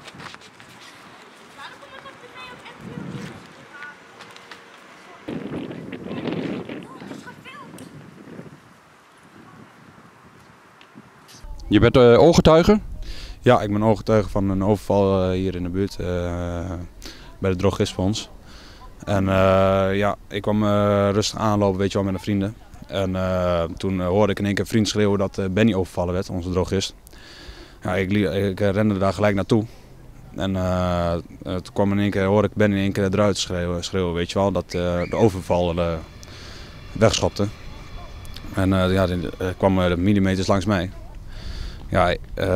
Je bent ooggetuige? Ja, ik ben ooggetuige van een overval hier in de buurt bij de drogistfonds. En ja, ik kwam rustig aanlopen, weet je wel, met een vrienden. En toen hoorde ik in één keer een vriend schreeuwen dat Benny overvallen werd, onze drogist. Ja, ik rende daar gelijk naartoe. En toen kwam in één keer, hoorde ik Benny in één keer eruit schreeuwen, weet je wel, dat de overval wegschopte. En ja, kwam millimeters langs mij. Ja,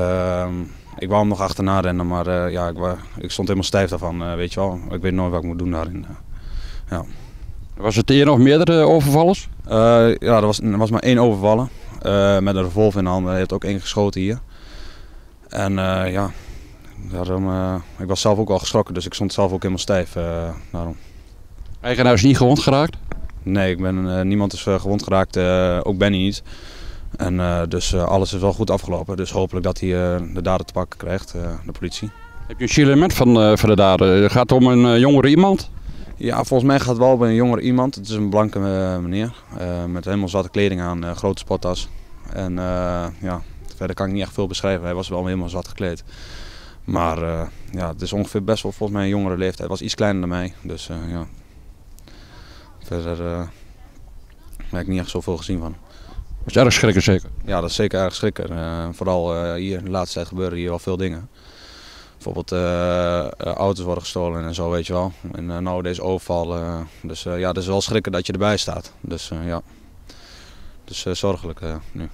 ik wou hem nog achterna rennen, maar ja, ik stond helemaal stijf daarvan, weet je wel. Ik weet nooit wat ik moet doen daarin. Ja. Was het één of meerdere overvallers? Ja, er was maar één overvallen. Met een revolver in de hand. Hij heeft ook één geschoten hier. En ja, daarom, ik was zelf ook al geschrokken, dus ik stond zelf ook helemaal stijf. Daarom. Eigenaar is niet gewond geraakt? Nee, niemand is gewond geraakt, ook Benny niet. En dus alles is wel goed afgelopen. Dus hopelijk dat hij de dader te pakken krijgt, de politie. Heb je een signalement van de dader? Gaat het om een jongere iemand? Ja, volgens mij gaat het wel bij een jongere iemand. Het is een blanke meneer met helemaal zwarte kleding aan, grote sporttas. En ja, verder kan ik niet echt veel beschrijven. Hij was wel helemaal zwart gekleed. Maar ja, het is ongeveer best wel volgens mij een jongere leeftijd. Hij was iets kleiner dan mij. Dus ja, verder heb ik niet echt zoveel gezien van. Dat is erg schrikken zeker? Ja, dat is zeker erg schrikken. Vooral hier in de laatste tijd gebeuren hier wel veel dingen. Bijvoorbeeld auto's worden gestolen en zo, weet je wel. En nou deze overval. Dus ja, het is wel schrikken dat je erbij staat. Dus ja, dus zorgelijk nu.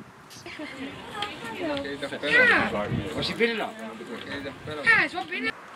Ja. Was hij binnen dan? Ja, hij is wel binnen.